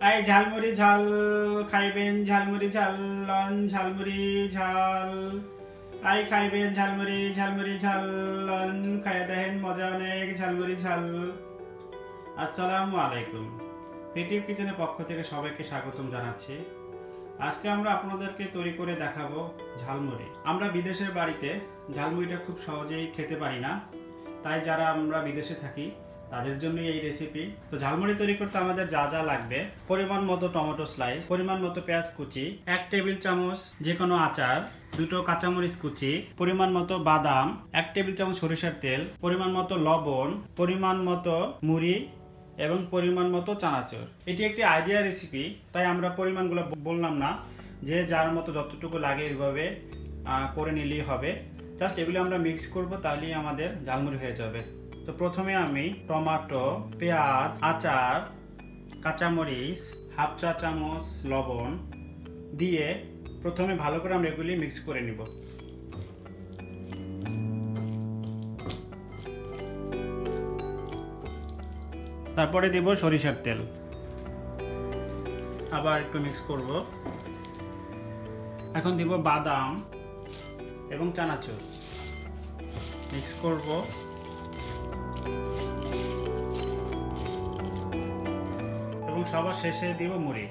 I jhalmuri ঝাল খাইবেন ঝালমুড়ি ঝাল লন ঝালমুড়ি ঝাল আই খাইবেন ঝালমুড়ি ঝালমুড়ি ঝাল লন খাইয়া দেখেন মজা অনেক ঝালমুড়ি ঝাল। আসসালামু আলাইকুম। ক্রিয়েটিভ কিচেনের পক্ষ থেকে সবাইকে স্বাগতম জানাচ্ছি। আজকে আমরা আপনাদেরকে তৈরি করে দেখাবো ঝালমুড়ি। আমরা বিদেশের বাড়িতে ঝালমুড়িটা খুব সহজেই খেতে পারি না, তাই যারা আমরা বিদেশে থাকি তাদের জন্য এই রেসিপি। তো ঝালমুড়ি তৈরি করতে আমাদের যা যা লাগবে: পরিমাণ মতো টমেটো স্লাইস, পরিমাণ মতো পেঁয়াজ কুচি, 1 টেবিল চামচ যে কোনো আচার, 2টো কাঁচামরিচ কুচি, পরিমাণ মতো বাদাম, 1 টেবিল চামচ সরিষার তেল, পরিমাণ মতো লবণ, পরিমাণ মতো মুড়ি এবং পরিমাণ মতো চানাচুর। এটি একটি আইডিয়া রেসিপি, তাই আমরা পরিমাণগুলো বললাম না, যে যার মতো যতটুকু লাগে এইভাবে করে নিলেই হবে। জাস্ট এগুলো আমরা মিক্স করব, তাহলেই আমাদের ঝালমুড়ি হয়ে যাবে। তো প্রথমে আমি টমেটো, পেঁয়াজ, আচার, কাঁচামরিচ, 1/2 চা চামচ লবণ দিয়ে প্রথমে ভালো করে আমরা এগুলি মিক্স করে নিব। তারপরে দেব সরিষার তেল, আবার একটু মিক্স করব। এখন দেব বাদাম এবং চানাচুর, মিক্স করব। এবং সবার শেষে দিব মুড়ি।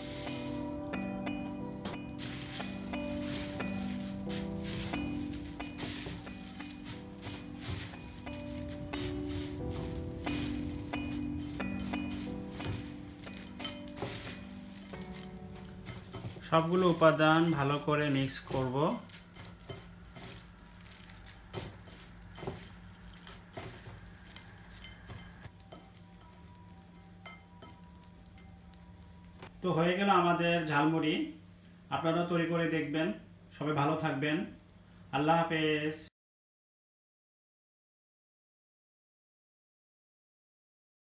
সবগুলো উপাদান ভালো করে মিক্স করব। তো হয়ে গেল আমাদের ঝালমুড়ি। আপনারা তৈরি করে দেখবেন। সবাই ভালো থাকবেন। আল্লাহ হাফেজ।